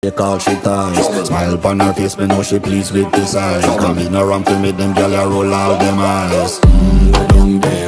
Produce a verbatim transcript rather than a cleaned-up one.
She call she ties. Smile upon her face, me know she pleased with this eye. Come in around to meet them, girl, I roll out them eyes. Mmm, we don't